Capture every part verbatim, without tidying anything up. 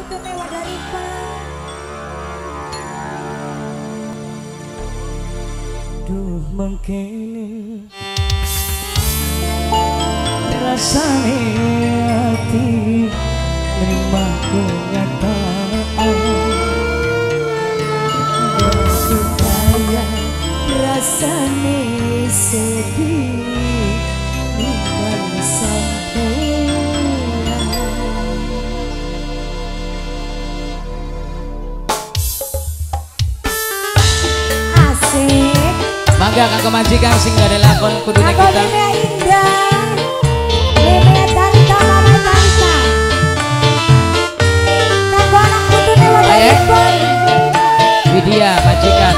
putune wadari Pak. Duh mengkene rasane hati nerima kenyataan supaya rasane sedih bukan sampean. Asik mangga kanggo majikan sing gak ada lakon kudune kita lakonnya indah. Meme Tarita Mama Tarita kanggo anak putune wadari Pak. Widya majikan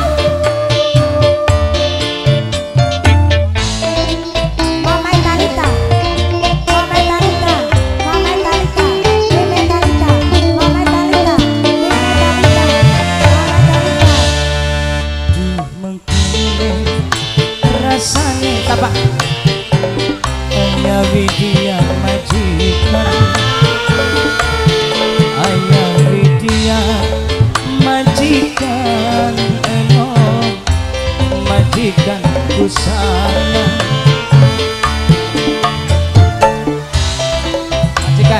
Mama Tarita Mama Tarita Mama Tarita Meme Tarita Mama Tarita Meme Tarita Mama Tarita. duh mengkene rasane tapak hanya Widya majikan ayah Widya majikan enom majikan kusana majikan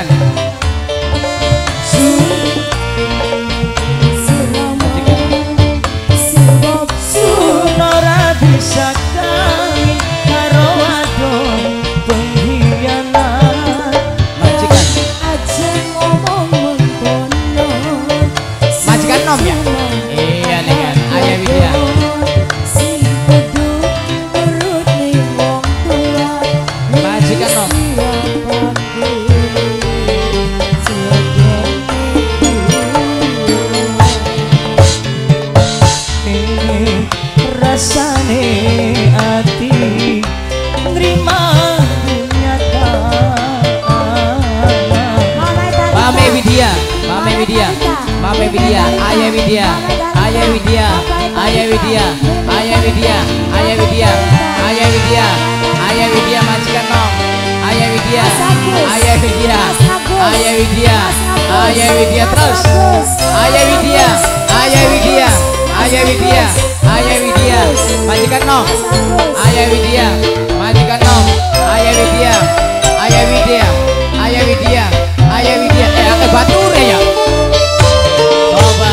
Sebab Sunora bisa kawin karo wadon pengkhianat majikan aja ngomong mengkono majikan nom ya iya nih kan ayah Widya sing kudu nurut ning wong tua majikan nom rasane hati nerima kenyataan Mame Widya Mame Widya Mame Widya ayah Widya ayah Widya ayah Widya ayah Widya ayah Widya ayah Widya ayah Widya majikan nom ayah Widya ayah Widya ayah Widya ayah Widya terus ayah Widya ayah Widya ayah Widya ayah Widya majikan nom ayah Widya majikan nom ayah Widya ayah Widya ayah Widya ayah Widya eh angkat bature ya coba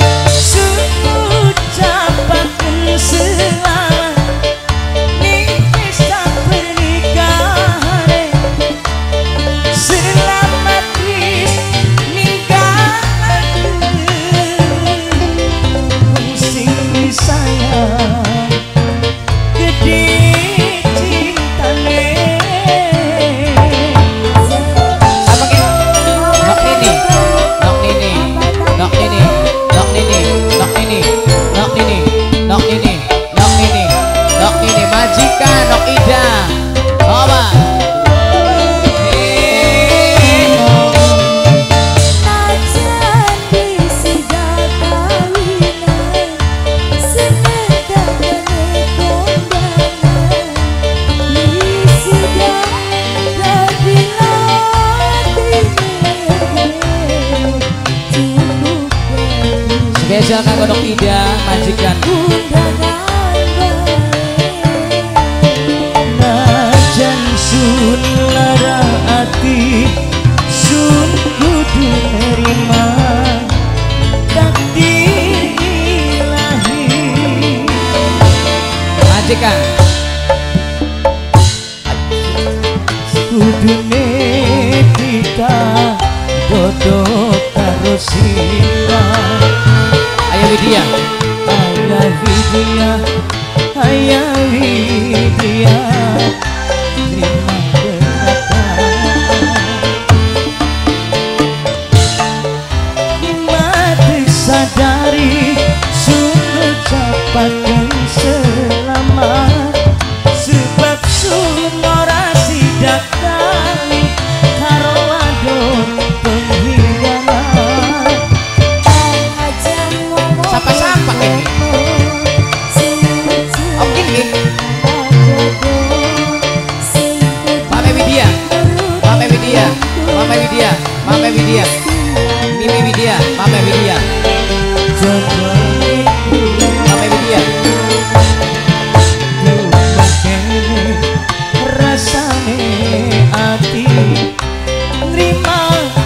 ucapan selamat ning pesta pernikahan selamat wis ninggal sing disayang gede cintane apa ki nok ini nok ini nok ini nok ini nok ini nok ini nok ini nok ini nok ini majikan nok Ida coba spesial kanggo nok Ida majikan najan sun lara ati sun kudu nerima takdir ilahi majikan kudune kita dodo karo sila ayah Widya ayah Widya ayah Widya terima kenyataan mati sadari sun ucapakan selamat sebab sun ora sidak kali karo wadon pengkhianat sapa-sapa ini oke nih Mame Widya Mame Widya Mame Widya Mame Widya Mimi Widya, Mame Widya. Mame Widya. Rasane ati nerima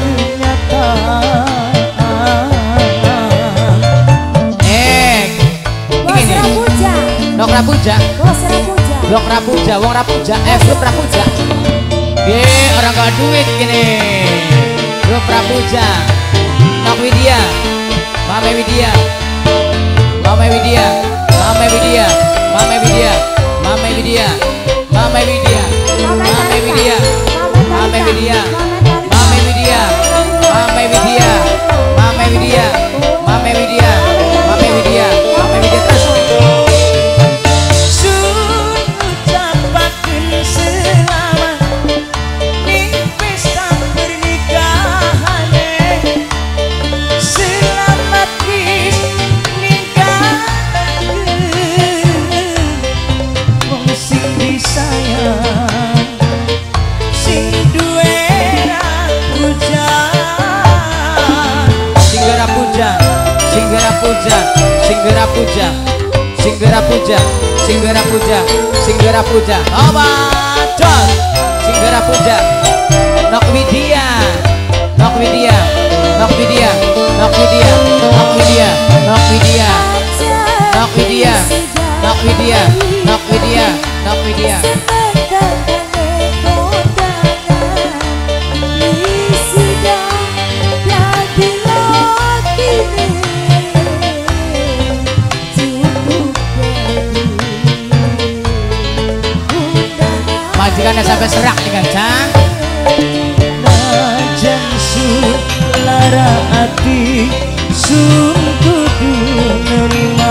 kenyataan. Eh, Bos ini Rapuja. Nok Rapuja. Bos Rapuja. Blok Rapuja, wong Rapuja, eh grup Rapuja. Ye, orang gak duit gini. Grup Rapuja. Nok Widya, Mame Widya. Mame Widya, Mame Widya, Mame Widya, Mame Widya, Mame Widya, Mame Widya, Mame Widya, Mame Widya, Mame Widya, Mame Widya, Mame Widya, Mame Widya, Mame Widya terus. Singgara puja, Singgara puja, Singgara puja, Singgara puja, obat, Singgara puja, Nok Widya, Nok Widya, Nok Widya, Nok Widya, Nok Widya, Nok Widya, Nok Widya, Nok Widya, Nok Widya, Nok Widya. Majikannya sampai serak nih kancang. Najan sun lara ati sun kudu nerima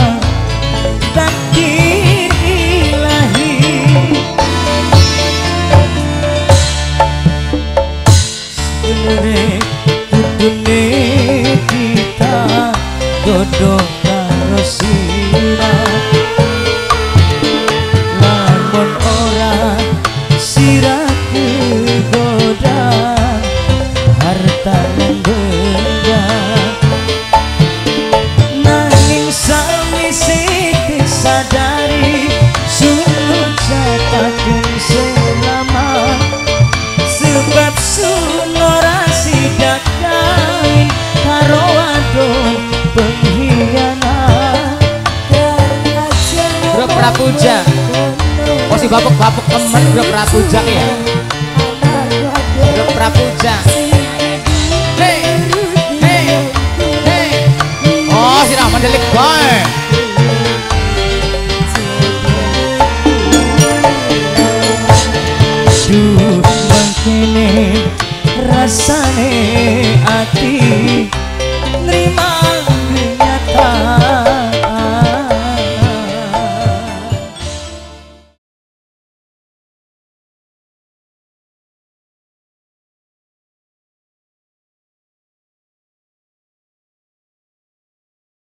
takdir ilahi. Sebenere kudune kita jodoh karo sirah. Lamun ora sirah kegoda harta yang benda, nanging sawise disadari sun cataken selama, sebab sun ora sidak kawin karo wadon pengkhianat. Grup Rapuja, oh si babuk-babuk temen grup Rapuja ya. Grup Rapuja. Hey, hey, hey. Oh si Rahman Delik boy.